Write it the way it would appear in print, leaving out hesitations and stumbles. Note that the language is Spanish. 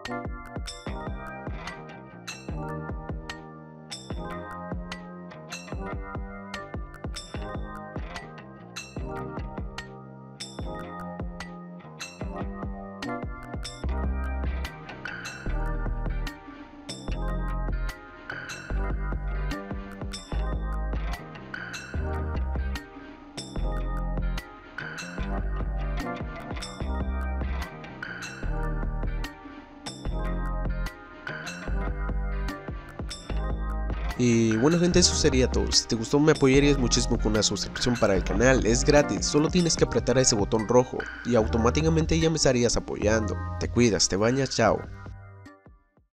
Y bueno gente, eso sería todo. Si te gustó me apoyarías muchísimo con una suscripción para el canal, es gratis, solo tienes que apretar ese botón rojo y automáticamente ya me estarías apoyando. Te cuidas, te bañas, chao.